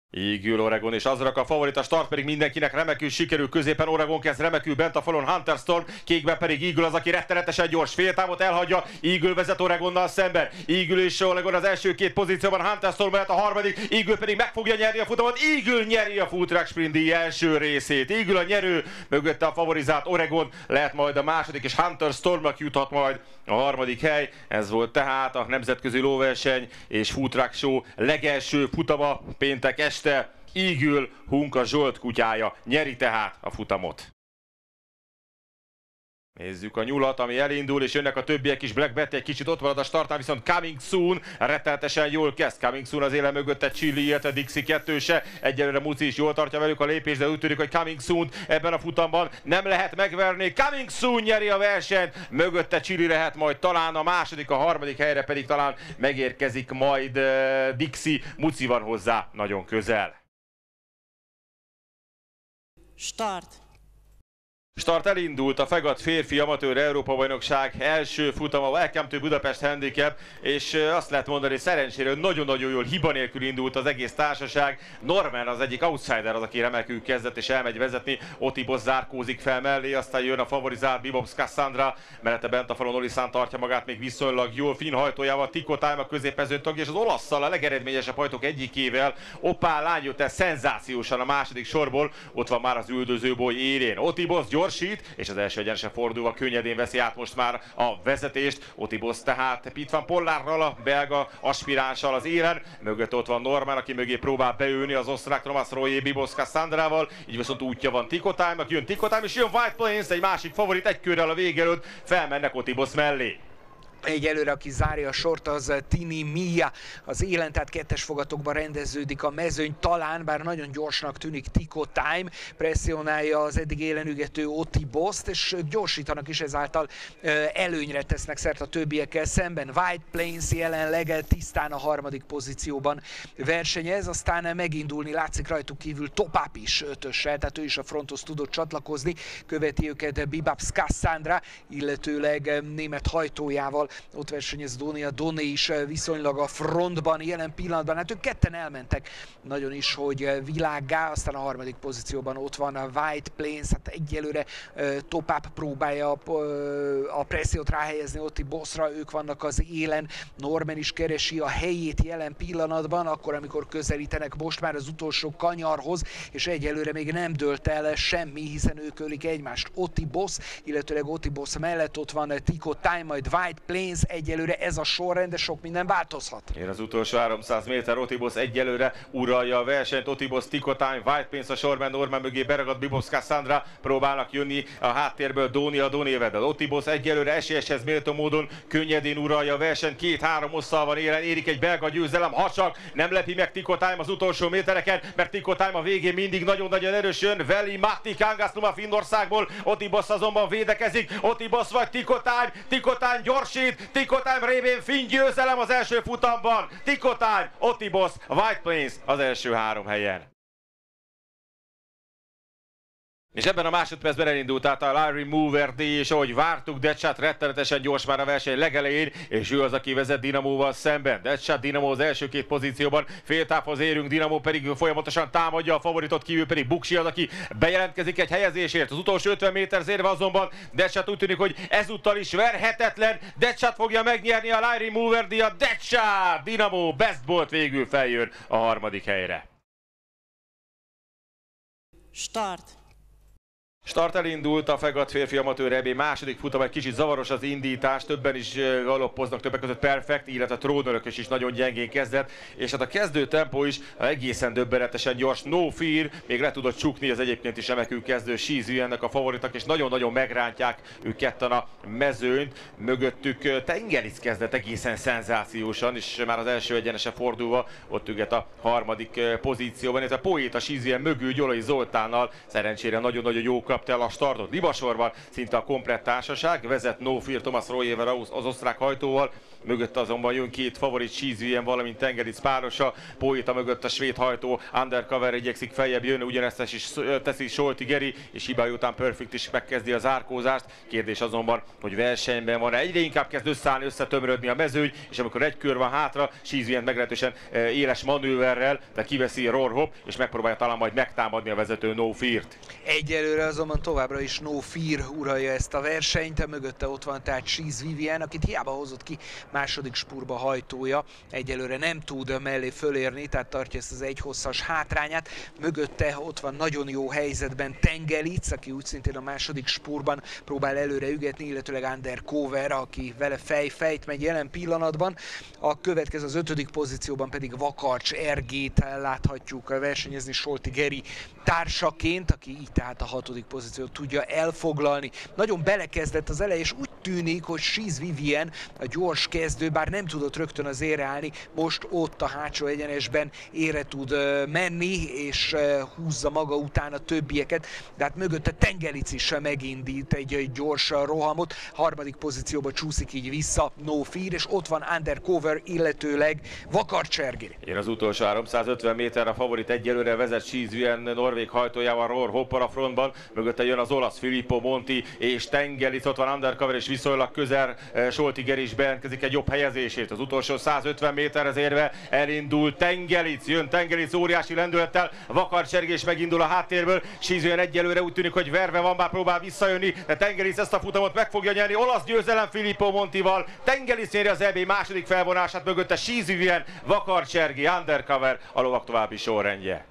Égül Oregon, és az rak a favorit, a start pedig mindenkinek remekül sikerül, középen Oregon kezd remekül, bent a falon Hunter Storm, kékben pedig Eagle az, aki rettenetesen gyors, féltávot elhagyja, Eagle vezet Oregonnal szemben, Eagle és Oregon az első két pozícióban, Hunter Storm mellett a harmadik, Eagle pedig meg fogja nyerni a futamot, Eagle nyeri a Full Track Sprint díj első részét, Eagle a nyerő, mögötte a favorizált Oregon, lehet majd a második, és Hunter Stormnak juthat majd a harmadik hely. Ez volt tehát a nemzetközi lóverseny és Full Track Show legelső futama péntek este. Eagle, Hunka Zsolt kutyája nyeri tehát a futamot. Nézzük a nyulat, ami elindul, és jönnek a többiek is. Black Betty egy kicsit ott marad a startnál, viszont Coming Soon rettenetesen jól kezd. Coming Soon az élen mögötte Chili, illetve Dixie kettőse. Egyelőre Muci is jól tartja velük a lépést, de úgy tűnik, hogy Coming Soon ebben a futamban nem lehet megverni. Coming Soon nyeri a versenyt, mögötte Chili lehet majd talán a második, a harmadik helyre pedig talán megérkezik majd Dixie. Muci van hozzá nagyon közel. Start elindult a Fegat férfi amatőr Európa-bajnokság első futama, Welcome to Budapest Handicap, és azt lehet mondani, hogy szerencsére nagyon-nagyon jól, hiba nélkül indult az egész társaság. Norman az egyik outsider, az, aki remekül kezdett és elmegy vezetni, Otibos zárkózik fel mellé, aztán jön a favorizált Bibobs Cassandra, mellette bent a falon Oliszán tartja magát még viszonylag jól, finn hajtójával Tico Time a középmezőn tagja, és az olasszal, a legeredményesebb hajtók egyikével, Opál lány jött el szenzációsan a második sorból, ott van már az üldözőboly élén. Otibos gyorsít, és az első egyenesen fordulva könnyedén veszi át most már a vezetést. Otibos tehát Pit van Pollarral, a belga aspiránssal az élen. Mögött ott van Norman, aki mögé próbál beülni az osztrák Thomas Royer Bibobs Cassandrával. Így viszont útja van Tico Time-nak, jön Tico Time, és jön White Plains, egy másik favorit, egy körrel a vége előtt felmennek Otibos mellé. Egyelőre, aki zárja a sort, az Tini Mia. Az élen, tehát kettes fogatokban rendeződik a mezőny, talán, bár nagyon gyorsnak tűnik Tico Time, presszionálja az eddig élenügető Otibost, és gyorsítanak is, ezáltal előnyre tesznek szert a többiekkel szemben. White Plains jelenleg tisztán a harmadik pozícióban versenyez, aztán megindulni látszik rajtuk kívül Topap is ötössel, tehát ő is a fronthoz tudott csatlakozni, követi őket Bibobs Cassandra, illetőleg német hajtójával. Ott versenyez Doné is viszonylag a frontban jelen pillanatban. Hát ők ketten elmentek nagyon is, hogy világgá, aztán a harmadik pozícióban ott van a White Plains, hát egyelőre Topap próbálja a pressziót ráhelyezni Otibosra, ők vannak az élen. Norman is keresi a helyét jelen pillanatban, akkor amikor közelítenek most már az utolsó kanyarhoz, és egyelőre még nem dőlt el semmi, hiszen ők ölik egymást. Otibos, illetőleg Otibos mellett ott van Tico Time, majd White Plains, egyelőre ez a sorrend, de sok minden változhat. Én az utolsó 300 méter, Otibos egyelőre uralja a versenyt, Otibos, Tico Time, White Plains a sorban, Norman mögé beragadt Bibobs Cassandra, próbálnak jönni a háttérből Doné vedel. Otibos egyelőre esélyeshez méltó módon könnyedén uralja a versenyt, 2-3 osszal van élen, érik egy belga győzelem, ha csak nem lepi meg Tico Time az utolsó métereken, mert Tico Time a végén mindig nagyon-nagyon erős jön, Veli Matti Kangasnuma Finnországból, Otibos azonban védekezik, Otibos vagy Tico Time gyorsít, Tico Time révén finn győzelem az első futamban. Tico Time, Otibos, White Plains az első 3 helyen. És ebben a másodpercben elindult át a Larry Mover D, és ahogy vártuk, Deadshot rettenetesen gyors már a verseny legelején, és ő az, aki vezet Dinamóval szemben. Deadshot, Dinamo az első két pozícióban, féltávhoz érünk, Dinamo pedig folyamatosan támadja a favoritot, kívül pedig Buksi az, aki bejelentkezik egy helyezésért. Az utolsó 50 méter zérve azonban Deadshot úgy tűnik, hogy ezúttal is verhetetlen. Deadshot fogja megnyerni a Larry Mover D-a. Deadshot, Dinamo, Best Bolt végül feljön a harmadik helyre. Start elindult a Fegat férfi amatőr EB második futam, egy kicsit zavaros az indítás, többen is galoppoznak, többek között Perfect, illetve a trónörökös is nagyon gyengén kezdett, és hát a kezdő tempó is egészen döbbenetesen gyors. No Fear még le tudott csukni az egyébként is remekül kezdő Shizu ennek a favoritak, és nagyon-nagyon megrántják ők ketten a mezőnyt. Mögöttük Tengelis kezdett egészen szenzációsan, és már az első egyenesen fordulva ott üget a harmadik pozícióban, illetve Poéta Shizu mögül Gyolai Zoltánnal szerencsére nagyon-nagyon jó kapta el a startot. Libasorban szinte a komplett társaság, vezet No Fear Thomas Royer az osztrák hajtóval, mögött azonban jön két favorit, Cheese, valamint Tengelic párosa, Poeta mögött a svéd hajtó, Undercover igyekszik feljebb jönni, ugyanezt is teszi Solti Geri, és hibája után Perfect is megkezdi a zárkózást. Kérdés azonban, hogy versenyben van-e, egyre inkább kezd összeállni, összetömörödni a mezőny, és amikor egy kör van hátra, Cheese meglehetősen éles manőverrel, de kiveszi Rohrhopp, és megpróbálja talán majd megtámadni a vezető No Fear-t. Egyelőre azonban továbbra is No Fear uralja ezt a versenyt, mögötte ott van tehát Cheese Vivien, akit hiába hozott ki második spurba hajtója, egyelőre nem tud mellé fölérni, tehát tartja ezt az egyhosszas hátrányát. Mögötte ott van nagyon jó helyzetben Tengelic, aki úgy szintén a második spurban próbál előre ügetni, illetőleg Undercover, aki vele fejt megy jelen pillanatban. A következő az 5. pozícióban pedig Vakarcs Ergét láthatjuk versenyezni Solti Geri társaként, aki így tehát a 6. pozíciót tudja elfoglalni. Nagyon belekezdett az eleje, és úgy tűnik, hogy Cheese Vivien, a gyors kezdő, bár nem tudott rögtön az ére állni, most ott a hátsó egyenesben ére tud menni, és húzza maga után a többieket, de hát mögötte Tengelic is megindít egy gyors rohamot, 3. pozícióba csúszik így vissza No Fear, és ott van Undercover, illetőleg Vakarcs Ergé. Én az utolsó 350 méter a favorit egyelőre vezet Cheese Vivien norvég hajtójával Rohrhopp a frontban, mögötte jön az olasz Filippo Monti és Tengelic, ott van Undercover és viszonylag közel Solti Geri is bejelentkezik egy jobb helyezésért. Az utolsó 150 méterhez érve elindul Tengelic, jön Tengelic óriási lendülettel, Vakarcs Ergé is megindul a háttérből, Cheese Vivien egyelőre úgy tűnik, hogy verve van, bár próbál visszajönni, de Tengelic ezt a futamot meg fogja nyerni, olasz győzelem Filippo Montival, Tengelic nyeri az EB második felvonását, mögötte Cheese Vivien, Vakarcs Ergé, Undercover, a lovak további sorrendje.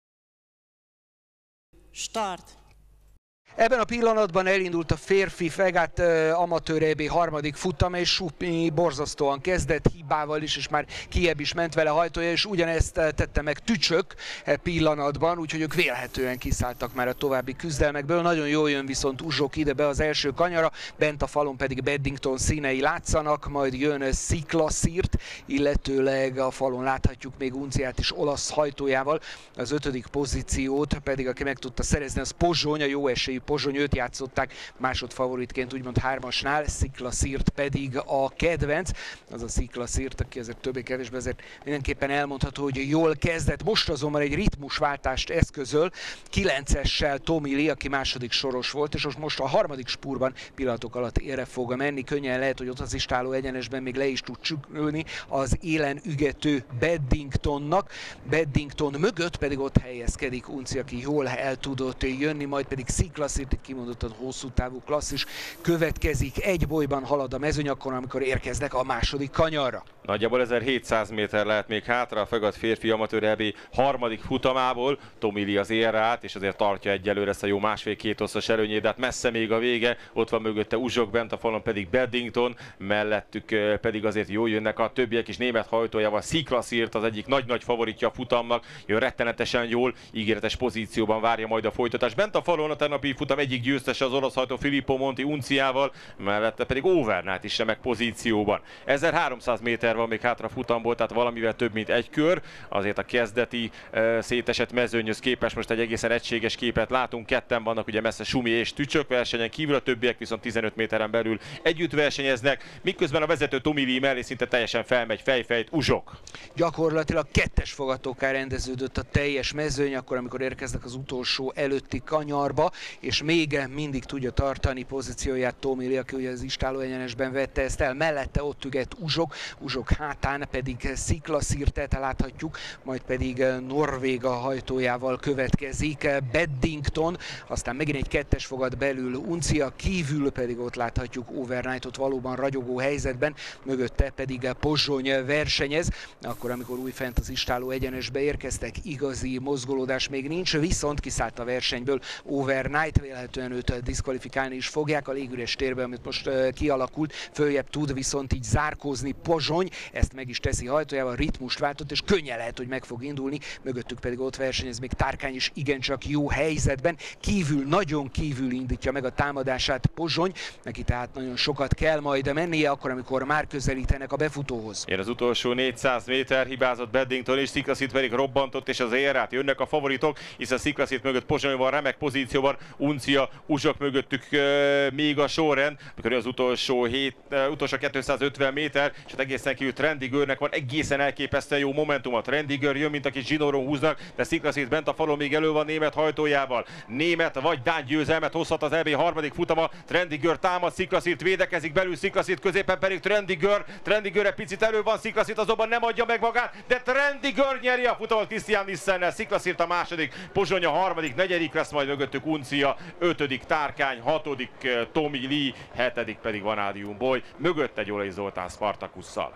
Start! Ebben a pillanatban elindult a férfi Fegát amatőr EB 3. futam, és Suppi borzasztóan kezdett hibával is, és már kijebb is ment vele hajtója, és ugyanezt tette meg Tücsök pillanatban, úgyhogy ők vélhetően kiszálltak már a további küzdelmekből. Nagyon jól jön viszont Uzsok ide be az első kanyara, bent a falon pedig Beddington színei látszanak, majd jön Sziklaszírt, illetőleg a falon láthatjuk még Unciát is olasz hajtójával. Az 5. pozíciót pedig, aki meg tudta szerezni, az Pozsony, a jó esélyű Pozsony, őt játszották másodfavoritként, úgymond 3-asnál, Sziklaszírt pedig a kedvenc. Az a Sziklaszírt, aki azért többé-kevésbé azért mindenképpen elmondható, hogy jól kezdett. Most azonban egy ritmusváltást eszközöl 9-essel Tommy Lee, aki második soros volt, és most a 3. spurban pillanatok alatt érre fog menni. Könnyen lehet, hogy ott az istáló egyenesben még le is tud csükkölni az élen ügető Beddingtonnak. Beddington mögött pedig ott helyezkedik Unci, aki jól el tudott jönni, majd pedig Sziklaszírt, kimondottan hosszú távú klasszis következik. Egy bolyban halad a mezőny akkor, amikor érkeznek a második kanyarra. Nagyjából 1700 méter lehet még hátra a Fegat férfi amatőr EB 3. futamából. Tommy Lee az érre át, és azért tartja egyelőre ezt a jó 1,5-2 osztos előnyét, de hát messze még a vége. Ott van mögötte Uzsok, bent a falon pedig Beddington, mellettük pedig azért jól jönnek a többiek is, német hajtójával Sziklaszírt, az egyik nagy-nagy favoritja a futamnak, jön rettenetesen jól, ígéretes pozícióban várja majd a folytatás. Bent a falon a tegnapi futam egyik győztese az olasz hajtó Filippo Monti Unciával, mellette pedig Overnight is remek pozícióban. 1300 méter van még hátra futamból, tehát valamivel több mint egy kör. Azért a kezdeti szétesett mezőnyhöz képest most egy egészen egységes képet látunk. Ketten vannak ugye messze Sumi és Tücsök versenyen kívül, a többiek viszont 15 méteren belül együtt versenyeznek, miközben a vezető Tommy Lee mellé szinte teljesen felmegy fejfejt Uzsok. Gyakorlatilag 2-es fogatókká rendeződött a teljes mezőny, akkor amikor érkeznek az utolsó előtti kanyarba, és még mindig tudja tartani pozícióját Tommy Lee, aki ugye az istáló egyenesben vette ezt el. Mellette ott üget Uzsok hátán pedig Sziklaszírtet láthatjuk, majd pedig Norvéga hajtójával következik Beddington, aztán megint egy 2-es fogat belül Uncia, kívül pedig ott láthatjuk Overnightot valóban ragyogó helyzetben, mögötte pedig Pozsony versenyez. Akkor, amikor újfent az istáló egyenesbe érkeztek, igazi mozgolódás még nincs, viszont kiszállt a versenyből Overnight, vélhetően őt diszkvalifikálni is fogják a légüres térben, amit most kialakult, följebb tud viszont így zárkózni Pozsony, ezt meg is teszi hajtójával, ritmust váltott, és könnyen lehet, hogy meg fog indulni, mögöttük pedig ott versenyez még Tárkány is igencsak jó helyzetben, nagyon kívül indítja meg a támadását Pozsony, neki tehát nagyon sokat kell majd mennie, akkor, amikor már közelítenek a befutóhoz. Jön az utolsó 400 méter, hibázott Beddington és Sziklaszírt pedig robbantott, és az érre át jönnek a favoritok, hiszen Sziklaszírt mögött Pozsony van remek pozícióban, uncia, Uzsok mögöttük még a sorrend, mikor az utolsó 250 méter, és hát egészen kívül Trendigörnek van egészen elképesztően jó momentum. A Trendigör jön, mint aki zsinóron húznak, de Sziklaszit bent a falon még elő van német hajtójával. Német vagy dán győzelmet hozhat az EB harmadik futama. Trendigör támad, Sziklaszit védekezik belül, Sziklaszit középen pedig Trendigör. Trendigör egy picit elő van, Sziklaszit azonban nem adja meg magát, de Trendigör nyeri a futamot Christian Nissennel. Sziklaszit a második, Pozsony a harmadik, negyedik lesz majd mögöttük Uncia, ötödik Tárkány, hatodik Tomi Lee, hetedik pedig Vanadium Boy, mögötte Gyolai Zoltán Spartakusszal.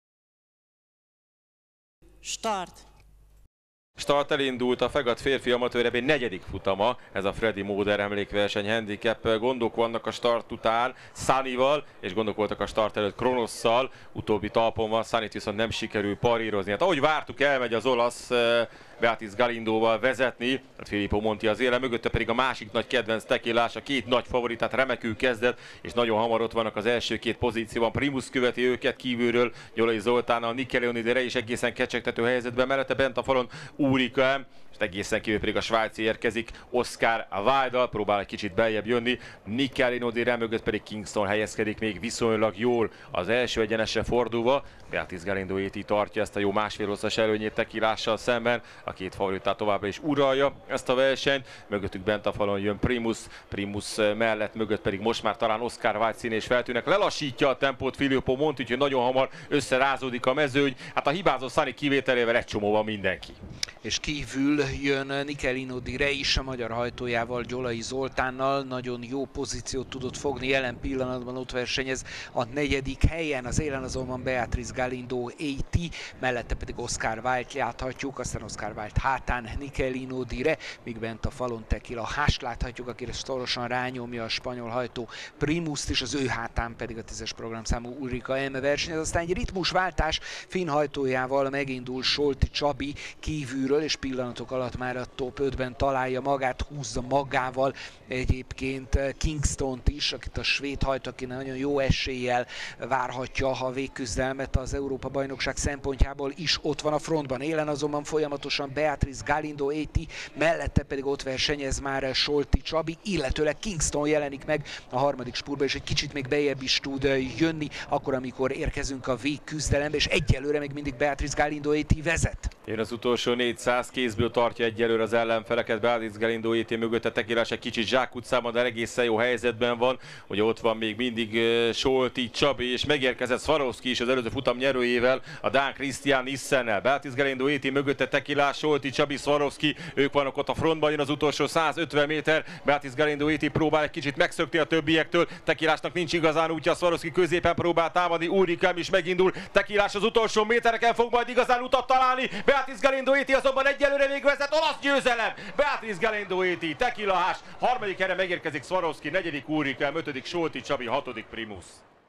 Start elindult a Fegat férfi amatőr EB negyedik futama, ez a Freddy Moder emlékverseny handicap. Gondok vannak a start után Sunnyval, és gondok voltak a start előtt Kronosszal, utóbbi talpon van, Sunnyt viszont nem sikerül parírozni. Hát ahogy vártuk, elmegy az olasz Beatriz Galindóval vezetni, hát Filippo Monti az élen, mögötte pedig a másik nagy kedvenc Tekilás, a két nagy favoritát remekül kezdett, és nagyon hamar ott vannak az első két pozícióban. Primus követi őket kívülről, Gyolai Zoltánnal, Nicke Leonidere is egészen kecsegtető helyzetben, mellette bent a falon Ulrika, és egészen kívül pedig a svájci érkezik, Oscar Weidl próbál egy kicsit beljebb jönni, Nicke Leonidere mögött pedig Kingston helyezkedik még viszonylag jól az első egyenesre fordulva. Beatriz Galindo Éti tartja ezt a jó másfél hosszas előnyét Tekilással szemben, a két favoritát továbbra is uralja ezt a versenyt, mögöttük bent a falon jön Primus mellett, mögött pedig most már talán Oscar Weidl színés feltűnnek, lelassítja a tempót Filippo Monti, úgyhogy nagyon hamar összerázódik a mezőny, hát a hibázó Sunny kivételével egy csomó van mindenki. És kívül jön Nicke Leonidere is a magyar hajtójával, Gyolai Zoltánnal, nagyon jó pozíciót tudott fogni, jelen pillanatban ott versenyez a negyedik helyen, az élen azonban Beatriz Galindo Éti, mellette pedig Oscar Weidl láthatjuk, aztán Oscar Weidl hátán Nicke Leonidere, míg bent a falon Tekila Hást láthatjuk, akire szorosan rányomja a spanyol hajtó Primust is, az ő hátán pedig a 10-es programszámú Ulrika M versenyez, aztán egy ritmusváltás finn hajtójával megindul Solti Csabi kívülről, és pillanatok alatt már a top 5-ben találja magát, húzza magával egyébként Kingstont is, akit a svéd hajtó, aki nagyon jó eséllyel várhatja a végküzdelmet az Európa-bajnokság szempontjából is ott van a frontban. Élen azonban folyamatosan Beatriz Galindo Éti, mellette pedig ott versenyez már Solti Csabi, illetőleg Kingston jelenik meg a harmadik spurba, és egy kicsit még bejebb is tud jönni, akkor amikor érkezünk a végküzdelembe, és egyelőre még mindig Beatriz Galindo Éti vezet. Jön az utolsó 400, kézből tartja egyelőre az ellenfeleket, Beatriz Galindo Éti mögött a Tekilás egy kicsit zsákutcában, de egészen jó helyzetben van, hogy ott van még mindig Solti Csabi, és megérkezett Swarovski is az előző futam nyerőjével, a dán Christian Nissennel. Beatriz Galindo Éti mögötte Tekilás, Solti Csabi, Swarovski, ők vannak ott a frontban, jön az utolsó 150 méter, Beatriz Galindo Éti próbál egy kicsit megszökni a többiektől, Tekilásnak nincs igazán útja, Swarovski középen próbál támadni, Ulrika is megindul, Tekilás az utolsó métereken fog majd igazán utat találni, Beatriz Galindo Éti azonban egyelőre még vezet, olasz győzelem! Beatriz Galindo Éti, Tekila Hás, harmadik helyre megérkezik Swarovski, negyedik Ulrika, ötödik Solti Csabi, hatodik Primus.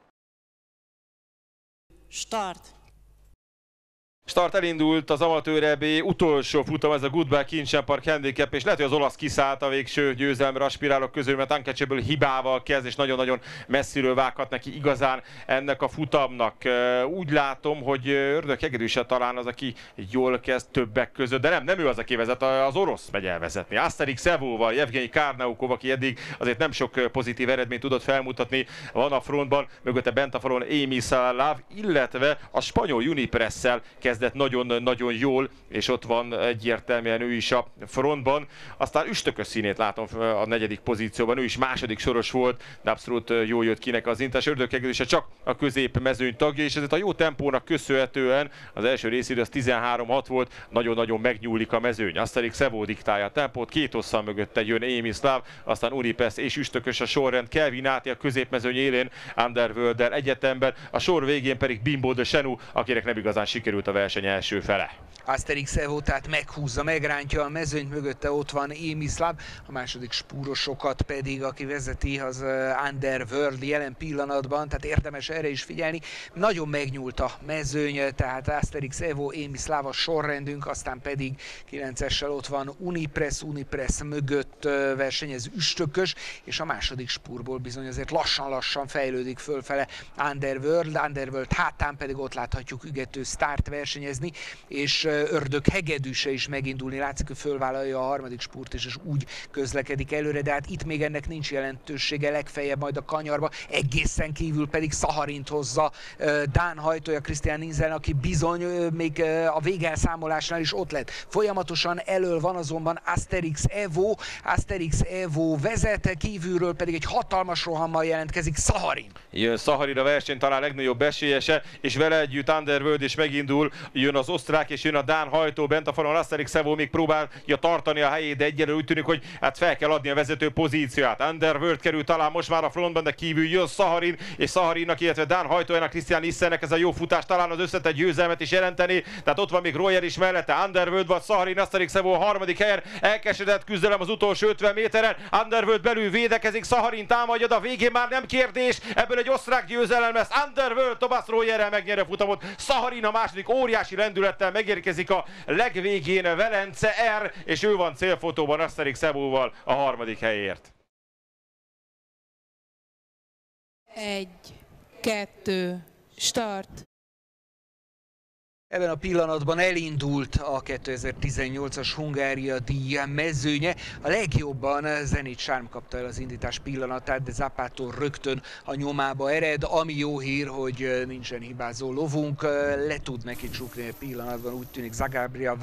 Start elindult az amatőr EB utolsó futam, ez a Goodbye Kincsen Park Handicap, és lehet, hogy az olasz kiszállt a végső győzelemre aspirálók közül, mert Uncatchable hibával kezd, és nagyon-nagyon messziről vághat neki igazán ennek a futamnak. Úgy látom, hogy Ördög Hegedűse talán az, aki jól kezd többek között, de nem ő az, aki vezet, az orosz megy elvezetni. Asterix Evóval, Jevgenyi Karnaukov, aki eddig azért nem sok pozitív eredményt tudott felmutatni, van a frontban, mögötte bent a falon Amy Salav, illetve a spanyol Unipressel kezdett nagyon-nagyon jól, és ott van egyértelműen ő is a frontban. Aztán üstökös színét látom a negyedik pozícióban, ő is második soros volt, de abszolút jól jött ki neki az intás. Ördög Hegedűse csak a középmezőny tagja, és ezért a jó tempónak köszönhetően az első részidő az 13-6 volt, nagyon-nagyon megnyúlik a mezőny. Asterix Evo diktálja a tempót, két hosszal mögötte jön Amy Slav, aztán Unipes és üstökös a sorrend, Kelvin Áti a középmezőny élén, Underworld-el egyetemben, a sor végén pedig Bimbo de Chenu, akinek nem igazán sikerült a verseny első fele. Asterix Evo tehát meghúzza, megrántja a mezőnyt, mögötte ott van Amy Slav, a második spúrosokat pedig, aki vezeti, az Underworld jelen pillanatban, tehát érdemes erre is figyelni. Nagyon megnyúlt a mezőny, tehát Asterix Evo, Amy Slav a sorrendünk, aztán pedig 9-essel ott van Unipress mögött versenyez üstökös, és a második spúrból bizony azért lassan-lassan fejlődik fölfele Underworld hátán pedig ott láthatjuk ügető Start versenyezni, és ördög hegedűse is megindulni. Látszik, hogy fölvállalja a harmadik spurt és úgy közlekedik előre, de hát itt még ennek nincs jelentősége, legfeljebb majd a kanyarba, egészen kívül pedig Szaharint hozza dán hajtója Christian Nielsen, aki bizony még a végelszámolásnál is ott lett. Folyamatosan elől van azonban Asterix Evo vezet, kívülről pedig egy hatalmas rohammal jelentkezik Szaharin. Jön Szaharin a verseny talán legnagyobb esélyese, és vele együtt Underworld is megindul, jön az osztrák és jön a dán hajtó, bent a falon Asterix Evo még próbálja tartani a helyét, de egyelőre úgy tűnik, hogy hát fel kell adni a vezető pozícióját. Underworld kerül talán most már a frontban, de kívül jön Szaharin, és Szaharinnak, illetve dán hajtójának, Christian Nielsennek ez a jó futás talán az összetett győzelmet is jelenteni. Tehát ott van még Royer is mellette, Underworld vagy Szaharin, Asterix Evo a harmadik helyen, elkeseredett küzdelem az utolsó 50 méteren, Underworld belül védekezik, Szaharin támadja, de a végén már nem kérdés, ebből egy osztrák győzelem lesz. Underworld Thomas Royerrel megnyeri a futamot, Szaharin a második óriási lendülettel megérkezik a legvégén Velence R, és ő van célfotóban Asterix Evóval a harmadik helyért. 1, 2, start! Ebben a pillanatban elindult a 2018-as Hungária díj mezőnye. A legjobban Zenit Charm kapta el az indítás pillanatát, de Zapato rögtön a nyomába ered. Ami jó hír, hogy nincsen hibázó lovunk, le tud neki csukni a pillanatban, úgy tűnik Zagabria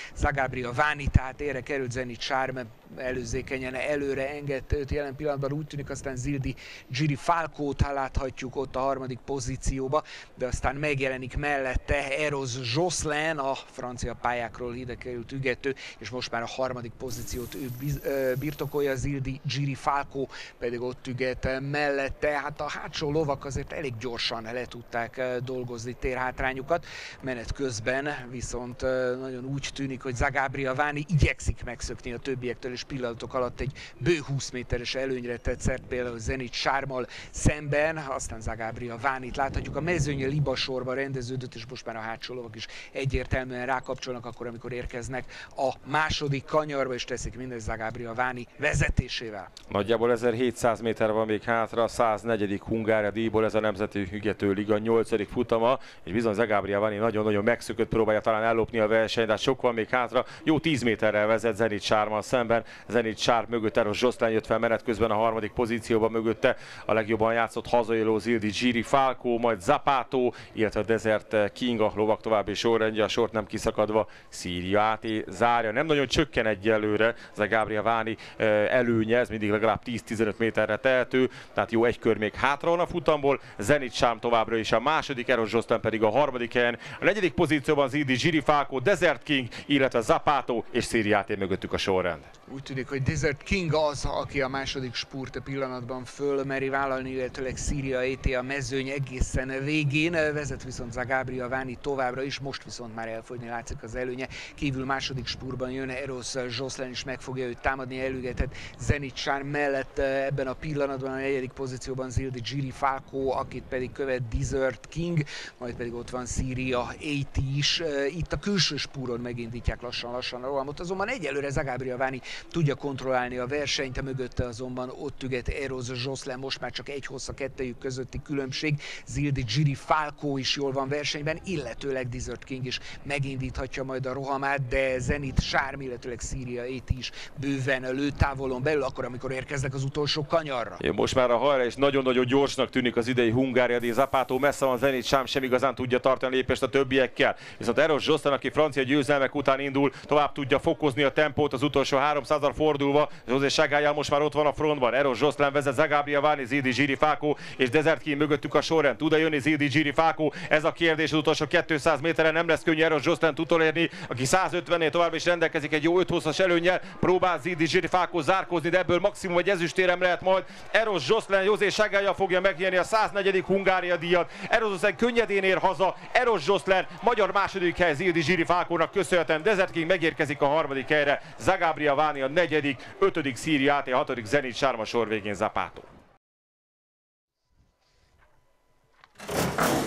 Váni, tehát erre került Zenit Charm, előzékenyen előre engedte őt jelen pillanatban, úgy tűnik, aztán Zildi Giri Falcót láthatjuk ott a harmadik pozícióba, de aztán megjelenik mellette Eros Jocelyn, a francia pályákról ide került ügető, és most már a harmadik pozíciót ő birtokolja, Zildi Giri Falcó pedig ott üget mellette. Hát a hátsó lovak azért elég gyorsan le tudták dolgozni térhátrányukat, menet közben viszont nagyon úgy tűnik, hogy Zagabria Váni igyekszik megszökni a többiektől, és pillanatok alatt egy bő 20 méteres előnyre tett szert például Zenit Charmmal szemben, aztán Zagabria Vánit láthatjuk. A mezőny libasorba rendeződött, és most már a hátsó lovak is egyértelműen rákapcsolnak akkor, amikor érkeznek a második kanyarba, és teszik mindezt Zagabria Váni vezetésével. Nagyjából 1700 méter van még hátra, a 104. Hungária díjból, ez a Nemzeti Hügető Liga 8. futama, és bizony Zagabria Váni nagyon-nagyon megszökött, próbálja talán ellopni a versenyt, de sok van még hátra, jó 10 méterrel vezet Zenit Charmmal szemben. Zenit Charm mögött Eros Jocelyn jött fel menet közben a harmadik pozícióban, mögötte a legjobban játszott hazaélő Zildi Giri Falcó, majd Zapato, illetve Desert King, a lovak további sorrendje, a sort nem kiszakadva Szíria áté zárja. Nem nagyon csökken egyelőre Zagabria Váni előnye, ez mindig legalább 10-15 méterre tehető, tehát jó egy kör még hátra van a futamból. Zenit Charm továbbra is a második, Eros Jocelyn pedig a harmadik helyen. A negyedik pozícióban Zildi Giri Falcó, Desert King, illetve Zapato és Szíria áté mögöttük a sorrend. Úgy tűnik, hogy Desert King az, aki a második spurt pillanatban fölmeri vállalni, illetőleg Szíria ET a mezőny egészen végén. Vezet viszont Zagabria Váni továbbra is, most viszont már elfogyni látszik az előnye. Kívül második spurtban jön Eros Jocelyn is, meg fogja őt támadni, előgetett Zenit Charm mellett ebben a pillanatban. A negyedik pozícióban Zildi Giri Falcó, akit pedig követ Desert King, majd pedig ott van Szíria ET is. Itt a külső spúron megindítják lassan-lassan a rohamot, azonban egyelőre Zagabria Váni tudja kontrollálni a versenyt, a mögötte azonban ott üget Eros Jocelyn, most már csak egy hossz a kettejük közötti különbség. Zildi Giri Falcó is jól van versenyben, illetőleg Desert King is megindíthatja majd a rohamát, de Zenit Charm, illetőleg Szíria ET is bőven lőtávolon belül, akkor, amikor érkeznek az utolsó kanyarra. Most már a hajra is nagyon-nagyon gyorsnak tűnik az idei Hungária díj. Zapato messze van, Zenit Charm sem igazán tudja tartani a lépést a többiekkel. Viszont Eros Jocelyn, aki francia győzelmek után indul, tovább tudja fokozni a tempót az utolsó 300-al fordulva. José Sagályán most már ott van a frontban. Eros Jocelyn vezet, Zagabria Váni, Zildi Giri Falcó és Desert King mögöttük a sorrend. Tud-e jönni Zildi Giri Falcó? Ez a kérdés, az utolsó 200 méteren nem lesz könnyű Eros Jocelyn utolérni, aki 150-nél tovább is rendelkezik egy jó 5 hosszas előnnyel. Próbál Zildi Giri Falcó zárkózni, de ebből maximum egy ezüstérem lehet majd. Eros Jocelyn José Sagályán fogja megnyerni a 104. Hungária díjat. Eros Jocelyn könnyedén ér haza. Eros Jocelyn magyar második hely Zildi Giri Falcónak köszönhetően. Desert King megérkezik a harmadik helyre. Zagabria Váni a negyedik, 5. Szíria AT, 6. Zenit Charm, a sor végén Zapato.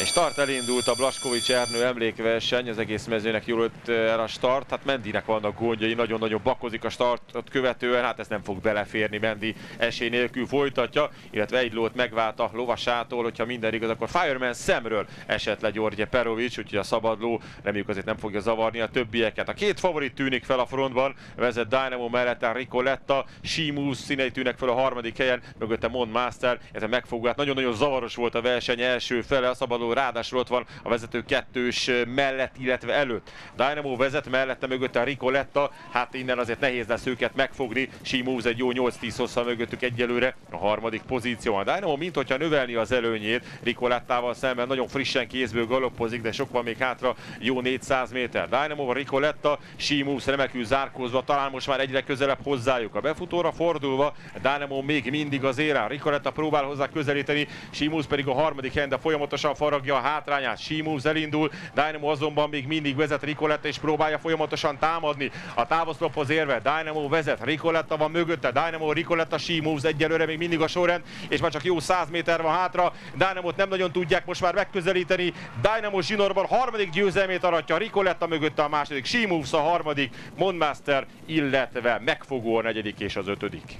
És start elindult a Blaskovics Ernő emlékverseny, az egész mezőnek jól jött el a start, hát Mendinek vannak gondjai, nagyon-nagyon bakozik a startot követően, hát ez nem fog beleférni, Mendi esély nélkül folytatja, illetve egy lót megvált a lovasától, hogyha minden igaz, akkor Fireman szemről esett le György Perovics, úgyhogy a szabadló reméljük azért nem fogja zavarni a többieket. A két favorit tűnik fel a frontban, vezet Dynamo mellett Ricoletta, She-Moves színei tűnnek fel a harmadik helyen, mögötte Mond Master, ez megfogó, hát nagyon-nagyon zavaros volt a verseny első fele, a szabadló ráadásul ott van a vezető kettős mellett, illetve előtt. Dynamo vezet, mellette mögötte a Ricoletta, hát innen azért nehéz lesz őket megfogni, She-Moves egy jó 8-10 hosszal mögöttük egyelőre a harmadik pozícióban. Dynamo minthogyha növelni az előnyét, Ricolettával szemben nagyon frissen kézből galoppozik, de sok van még hátra, jó 400 méter. Dynamo, Ricoletta, She-Moves remekül zárkózva, talán most már egyre közelebb hozzájuk. A befutóra fordulva, Dynamo még mindig az élen, Ricoletta próbál hozzá közelíteni, She-Moves pedig a harmadik helyen, de folyamatosan faragja a hátrányát. She-Moves elindul, Dynamo azonban még mindig vezet, Ricoletta és próbálja folyamatosan támadni. A távoszlophoz érve Dynamo vezet, Ricoletta van mögötte, Dynamo, Ricoletta, She-Moves egyelőre még mindig a sorrend, és már csak jó 100 méter van hátra. Dynamot nem nagyon tudják most már megközelíteni. Dynamo zsinórban harmadik győzelmét aratja, Ricoletta mögötte a második, She-Moves a harmadik, Mondmaster, illetve megfogó a negyedik és az ötödik.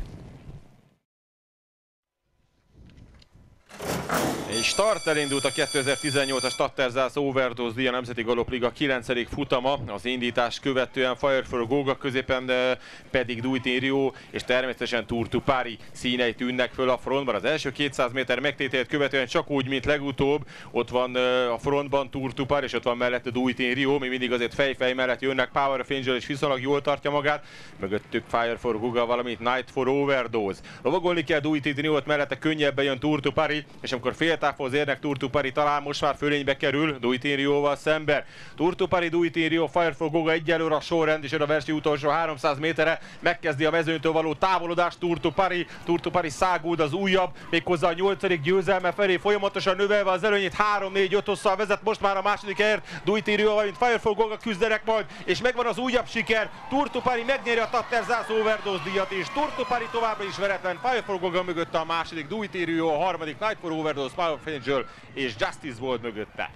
És start elindult a 2018-as Tatterzászló Overdose díj, a Nemzeti Galopliga 9. futama, az indítás követően Fire for Goga, középen pedig Duitin Rio és természetesen Tour to Paris színei tűnnek föl a frontban. Az első 200 méter megtételt követően csak úgy, mint legutóbb, ott van a frontban Tour to Paris, és ott van mellette Duitin Rio, még mindig azért fej-fej mellett jönnek, Power of Angel és viszonylag jól tartja magát, mögöttük Fire for Goga, valamint Night for Overdose. Lovagolni kell Duitin Rio, mellette könnyebben jön Tour to Paris, és amikor féltávhoz érnek, Tour to Paris talán most már fölénybe kerül Duitin Rioval szemben. Tour to Paris, Duitin Rio, Fire for Goga egyelőre a sorrend, és jön a verseny utolsó 300 méterre, megkezdi a mezőnytől való távolodást Tour to Paris száguld az újabb, méghozzá a 8. győzelme felé, folyamatosan növelve az előnyét, 3-4-5 hosszal vezet most már a második helyért, Duitin Rio, valamint Fire for Goga küzdenek majd, és megvan az újabb siker, Tour to Paris megnyeri a Tatterzászló Overdose díjat, és Tour to Paris továbbra is veretlen, Fire for Goga mögötte a második, Duitin Rio a harmadik, Night for Overdose, Power of Angel és Justice volt mögötte.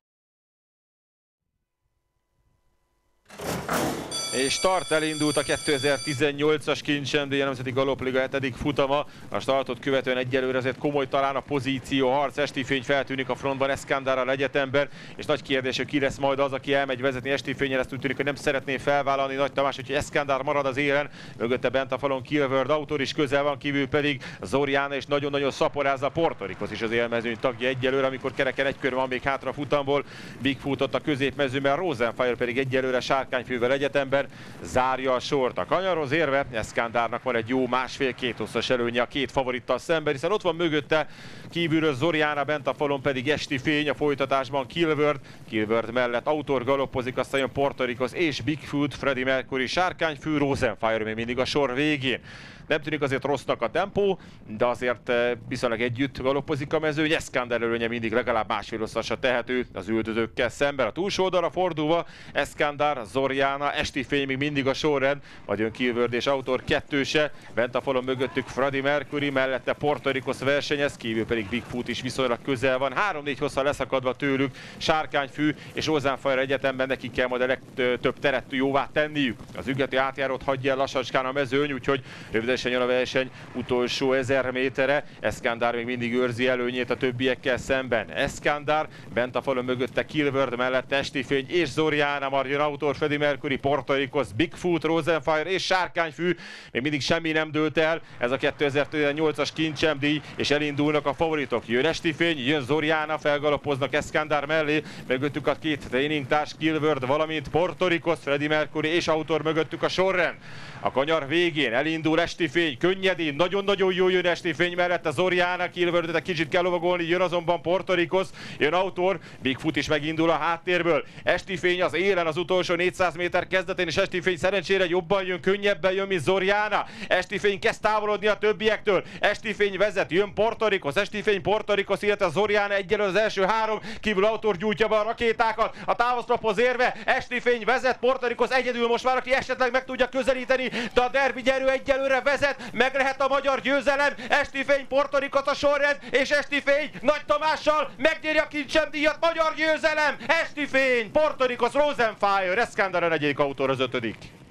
És start elindult a 2018-as Kincsendély, a Nemzeti Galopliga 7. futama. A startot követően egyelőre azért komoly talán a pozíció harc, Estifény feltűnik a frontban Eskandárral egyetemben, és nagy kérdés, hogy ki lesz majd az, aki elmegy vezetni Estifényen, ezt úgy tűnik, hogy nem szeretné felvállalni Nagy Tamás, úgyhogy Eskandár marad az élen, mögötte bent a falon Kilvörd Autor is közel van, kívül pedig Zoriana, és nagyon-nagyon szaporázza Puerto Ricos is az élmezőny tagja egyelőre, amikor kereken egy kör van még hátra a futamból, Bigfoot ott a középmezőben, Rosenfire pedig egyelőre Sárkányfűvel egyetemben zárja a sort. A kanyarhoz érve Eskandárnak van egy jó 1,5-2 hosszas előnye a két favorittal szemben, hiszen ott van mögötte kívülről Zoriana, bent a falon pedig Estifény, a folytatásban Kilvörd mellett Autor galoppozik, aztán jön Puerto Ricos és Bigfoot, Freddie Mercury, Sárkányfű, Rosenfire még mindig a sor végén. Nem tűnik azért rossznak a tempó, de azért viszonylag együtt galoppozik a mezőny. Eskandár előnye mindig legalább 1,5 hosszasra tehető az üldözőkkel szemben. A túlsó oldalra fordulva Eskandár, Zoriana, Estifény még mindig a sorrend, majd jön Kilvörd és Autor kettőse, bent a falon mögöttük Freddie Mercury, mellette Puerto Ricos versenyez, kívül pedig Bigfoot is viszonylag közel van. 3-4 hosszal leszakadva tőlük Sárkányfű és Rosenfire egyetemben, nekik kell majd a legtöbb teret jóvá tenniük. Az ügyleti átjárót hagyja el lassacskán a mezőny, úgyhogy rövidesen jön a verseny utolsó 1000 méterre. Eskandár még mindig őrzi előnyét a többiekkel szemben. Eskandár, bent a falon mögötte Kilvörd, mellette Estifény és Zoriana, Margin Autor, Freddie Mercury, Puerto Ricos, Bigfoot, Rosenfire és Sárkányfű. Még mindig semmi nem dőlt el, ez a 2018-as Kincsemdíj, és elindulnak a favoritok. Jön Estifény, jön Zoriana, felgalapoznak Eskandár mellé, mögöttük a két tréningtárs, Kilvörd, valamint Puerto Ricos, Freddie Mercury és Autor mögöttük a sorrend. A kanyar végén elindul Estifény, könnyedén, nagyon-nagyon jó jön Estifény mellett a Zoriana, Kilvördet kicsit kell lovagolni, jön azonban Puerto Ricos, jön Autor, Bigfoot is megindul a háttérből. Estifény az élen az utolsó 400 méter kezdetén, és Estifény szerencsére jobban jön, könnyebben jön, mint Zoriana. Estifény kezd távolodni a többiektől, Estifény vezet, jön Puerto Ricos, Estifény, Puerto Ricos, illetve Zoriana egyelőre az első három, kívül Autor gyújtja be a rakétákat, a távoszlaphoz érve, Estifény vezet, Puerto Ricos egyedül most már, aki esetleg meg tudja közelíteni, de a derbi gyerő egyelőre vezet. vezet, meg lehet a magyar győzelem, Esti Fény, Puerto Rico a sorrend, és Esti Fény Nagy Tamással megnyeri a kincsemdíjat, magyar győzelem, Esti Fény, Puerto Rico, Rosenfire, Eszkánder a negyedik autóra az 5.